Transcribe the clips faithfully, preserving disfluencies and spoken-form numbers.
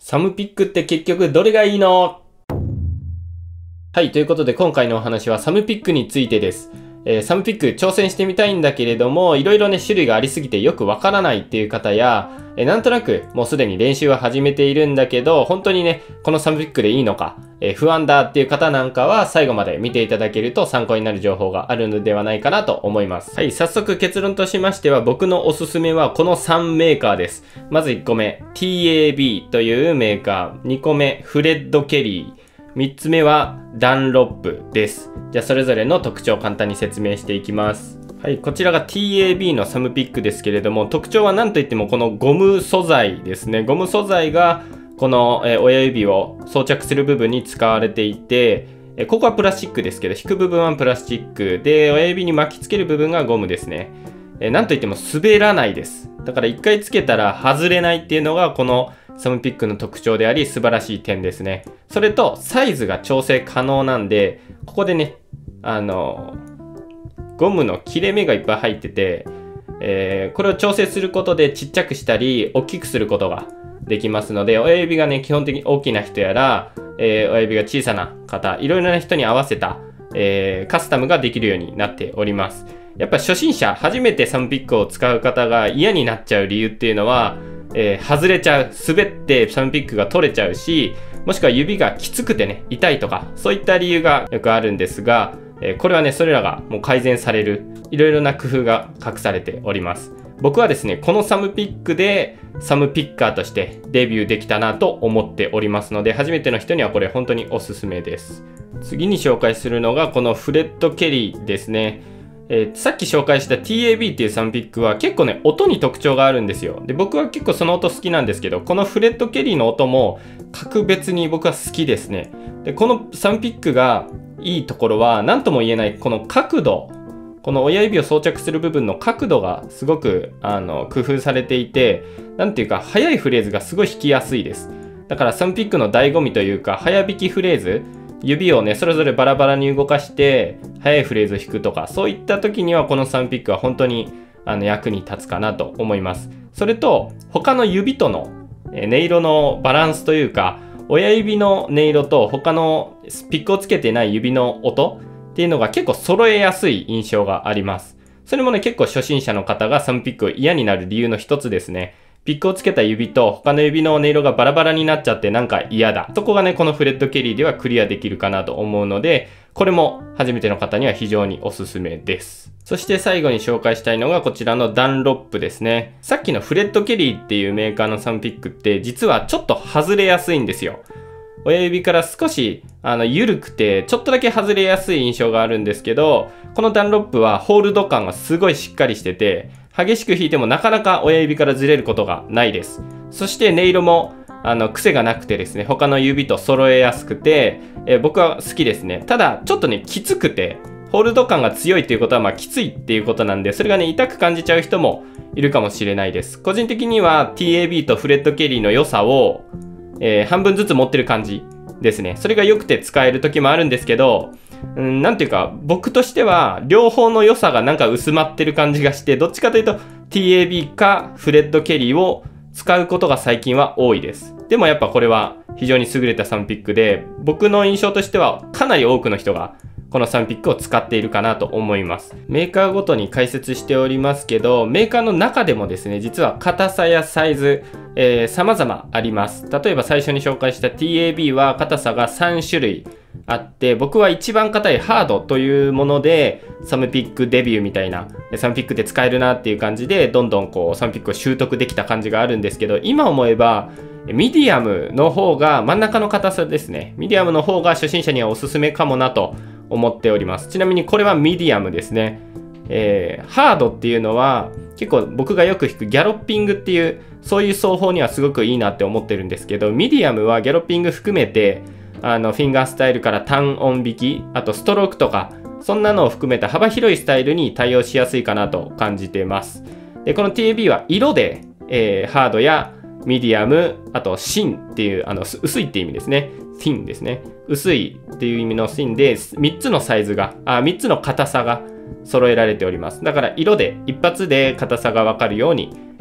サムピックって結局どれがいいの？はい、ということで今回のお話はサムピックについてです。えー、サムピック挑戦してみたいんだけれども、いろいろね、種類がありすぎてよくわからないっていう方や、えー、なんとなくもうすでに練習は始めているんだけど、本当にね、このサムピックでいいのか、えー、不安だっていう方なんかは最後まで見ていただけると参考になる情報があるのではないかなと思います。はい、早速結論としましては、僕のおすすめはこのさんメーカーです。まずいっこめ、ティーエービー というメーカー。にこめ、フレッド・ケリー。みっつめはダンロップです。じゃあそれぞれの特徴を簡単に説明していきます。はい、こちらが ティーエービー のサムピックですけれども、特徴は何といってもこのゴム素材ですね。ゴム素材がこの、えー、親指を装着する部分に使われていて、えー、ここはプラスチックですけど、引く部分はプラスチックで、親指に巻きつける部分がゴムですね。えー、なんといっても滑らないです。だから一回つけたら外れないっていうのがこのサムピックの特徴であり素晴らしい点ですね。それとサイズが調整可能なんで、ここでね、あのゴムの切れ目がいっぱい入ってて、えー、これを調整することでちっちゃくしたり大きくすることができますので、親指がね基本的に大きな人やら、えー、親指が小さな方、いろいろな人に合わせた、えー、カスタムができるようになっております。やっぱ初心者、初めてサムピックを使う方が嫌になっちゃう理由っていうのは、えー、外れちゃう、滑ってサムピックが取れちゃうし、もしくは指がきつくてね、痛いとか、そういった理由がよくあるんですが、えー、これはね、それらがもう改善される、いろいろな工夫が隠されております。僕はですね、このサムピックでサムピッカーとしてデビューできたなと思っておりますので、初めての人にはこれ本当におすすめです。次に紹介するのがこのフレッド・ケリーですね。えー、さっき紹介した ティーエービー っていうサムピックは結構ね、音に特徴があるんですよ。で、僕は結構その音好きなんですけど、このフレッド・ケリーの音も格別に僕は好きですね。で、このサムピックがいいところは何とも言えないこの角度。この親指を装着する部分の角度がすごくあの工夫されていて、なんていうか速いフレーズがすごい弾きやすいです。だからサムピックの醍醐味というか、速弾きフレーズ、指をね、それぞれバラバラに動かして、速いフレーズを弾くとか、そういった時にはこのサムピックは本当にあの役に立つかなと思います。それと、他の指との音色のバランスというか、親指の音色と他のピックをつけてない指の音っていうのが結構揃えやすい印象があります。それもね、結構初心者の方がサムピックを嫌になる理由の一つですね。ピックをつけた指と他の指の音色がバラバラになっちゃってなんか嫌だ。そこがね、このフレッド・ケリーではクリアできるかなと思うので、これも初めての方には非常におすすめです。そして最後に紹介したいのがこちらのダンロップですね。さっきのフレッド・ケリーっていうメーカーのサムピックって実はちょっと外れやすいんですよ。親指から少しあの緩くてちょっとだけ外れやすい印象があるんですけど、このダンロップはホールド感がすごいしっかりしてて、激しく弾いてもなかなか親指からずれることがないです。そして音色もあの癖がなくてですね、他の指と揃えやすくて、えー、僕は好きですね。ただちょっとね、きつくてホールド感が強いっていうことはまあきついっていうことなんで、それがね痛く感じちゃう人もいるかもしれないです。個人的には ティーエービー とフレッド・ケリーの良さを、えー、半分ずつ持ってる感じですね。それが良くて使える時もあるんですけど、うん、なんていうか僕としては両方の良さがなんか薄まってる感じがして、どっちかというと ティーエービー かフレッド・ケリーを使うことが最近は多いです。でもやっぱこれは非常に優れたサムピックで、僕の印象としてはかなり多くの人がこのサムピックを使っているかなと思います。メーカーごとに解説しておりますけど、メーカーの中でもですね、実は硬さやサイズ、えー、様々あります。例えば最初に紹介した ティーエービー は硬さがさん種類あって、僕は一番硬いハードというものでサムピックデビューみたいな、サムピックで使えるなっていう感じでどんどんこうサムピックを習得できた感じがあるんですけど、今思えばミディアムの方が、真ん中の硬さですね、ミディアムの方が初心者にはおすすめかもなと思っております。ちなみにこれはミディアムですね。えー、ハードっていうのは結構僕がよく弾くギャロッピングっていうそういう奏法にはすごくいいなって思ってるんですけど、ミディアムはギャロッピング含めてあのフィンガースタイルから単音弾き、あとストロークとかそんなのを含めた幅広いスタイルに対応しやすいかなと感じています。でこの ティーエービー は色で、えー、ハードやミディアム、あとシンっていうあの薄いっていう意味ですね。シンですね。薄いっていう意味のシンでみっつのサイズが、あ、みっつの硬さが揃えられております。だから色で一発で硬さがわかるように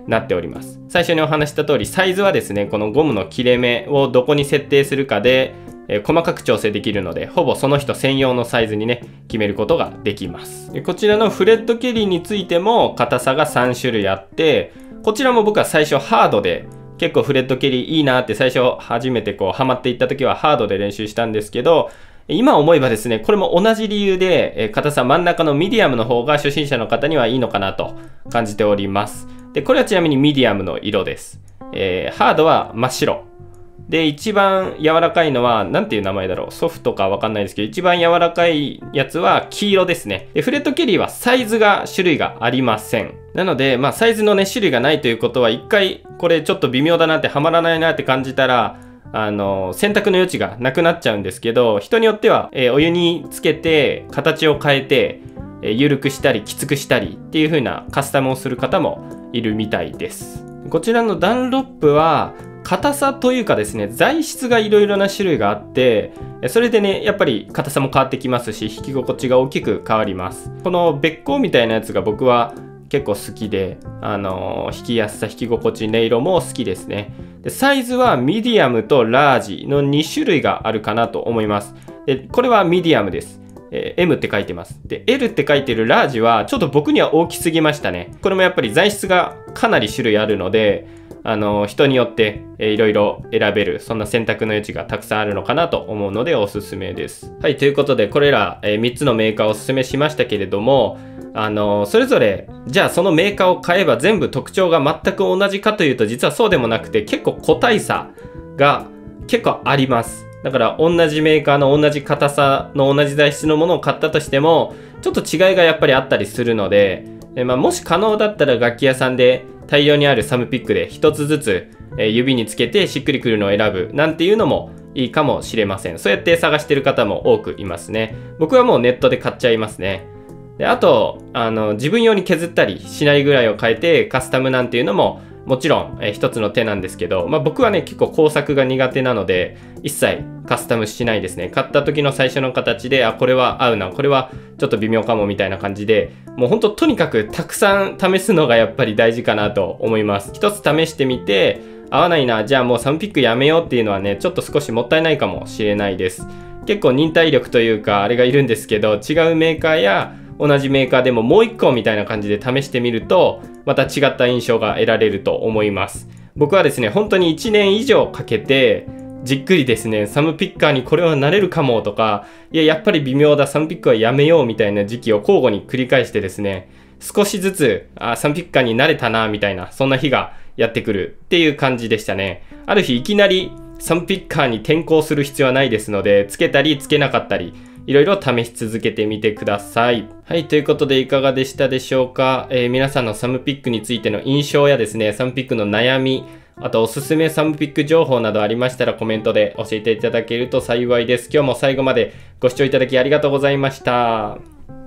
なっております。最初にお話した通り、サイズはですね、このゴムの切れ目をどこに設定するかで、えー、細かく調整できるので、ほぼその人専用のサイズにね、決めることができます。でこちらのフレッドケリーについても硬さがさん種類あって、こちらも僕は最初ハードで、結構フレッドケリーいいなって最初初めてこうハマっていった時はハードで練習したんですけど、今思えばですね、これも同じ理由で、硬さ真ん中のミディアムの方が初心者の方にはいいのかなと感じております。で、これはちなみにミディアムの色です。えー、ハードは真っ白。で、一番柔らかいのは、なんていう名前だろう。ソフトかわかんないですけど、一番柔らかいやつは黄色ですね。で、フレッドケリーはサイズが種類がありません。なので、まあ、サイズのね、種類がないということは、一回、これちょっと微妙だなって、はまらないなって感じたら、あの、選択の余地がなくなっちゃうんですけど、人によっては、えー、お湯につけて、形を変えて、えー、緩くしたり、きつくしたりっていう風なカスタムをする方もいるみたいです。こちらのダンロップは、硬さというかですね、材質がいろいろな種類があって、それでね、やっぱり硬さも変わってきますし、弾き心地が大きく変わります。このべっ甲みたいなやつが僕は結構好きで、あのー、弾きやすさ、弾き心地、音色も好きですね。で、サイズはミディアムとラージのに種類があるかなと思います。で、これはミディアムです。えー、エム って書いてます。で、エル って書いてるラージはちょっと僕には大きすぎましたね。これもやっぱり材質がかなり種類あるので、あの人によって、えー、いろいろ選べる、そんな選択の余地がたくさんあるのかなと思うのでおすすめです。はい、ということでこれら、えー、みっつのメーカーをおすすめしましたけれども、あのそれぞれじゃあそのメーカーを買えば全部特徴が全く同じかというと実はそうでもなくて、結構個体差が結構あります。だから同じメーカーの同じ硬さの同じ材質のものを買ったとしてもちょっと違いがやっぱりあったりするので、えーまあ、もし可能だったら楽器屋さんで大量にあるサムピックで一つずつ指につけてしっくりくるのを選ぶなんていうのもいいかもしれません。そうやって探してる方も多くいますね。僕はもうネットで買っちゃいますね。で、あと、あの、自分用に削ったりしないぐらいを変えてカスタムなんていうのももちろん、えー、一つの手なんですけど、まあ、僕はね、結構工作が苦手なので、一切カスタムしないですね。買った時の最初の形で、あ、これは合うな、これはちょっと微妙かもみたいな感じで、もうほんととにかくたくさん試すのがやっぱり大事かなと思います。一つ試してみて、合わないな、じゃあもうサムピックやめようっていうのはね、ちょっと少しもったいないかもしれないです。結構忍耐力というか、あれがいるんですけど、違うメーカーや、同じメーカーでももう一個みたいな感じで試してみると、また違った印象が得られると思います。僕はですね、本当にいちねん以上かけて、じっくりですね、サムピッカーにこれはなれるかもとか、いや、やっぱり微妙だ、サムピックはやめようみたいな時期を交互に繰り返してですね、少しずつ、あ、サムピッカーになれたな、みたいな、そんな日がやってくるっていう感じでしたね。ある日いきなりサムピッカーに転向する必要はないですので、つけたりつけなかったり、いろいろ試し続けてみてください。はい、ということでいかがでしたでしょうか。えー、皆さんのサムピックについての印象やですね、サムピックの悩み、あとおすすめサムピック情報などありましたらコメントで教えていただけると幸いです。今日も最後までご視聴いただきありがとうございました。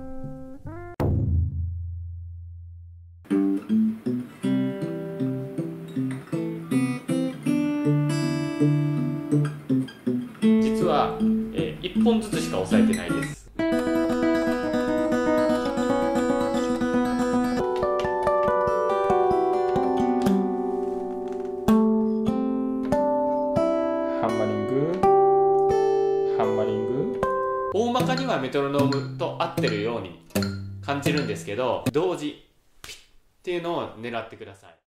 実は、えー、いっぽんずつしか押さえてないです。ハンマリング、ハンマリング。大まかにはメトロノームと合ってるように感じるんですけど、同時ピッっていうのを狙ってください。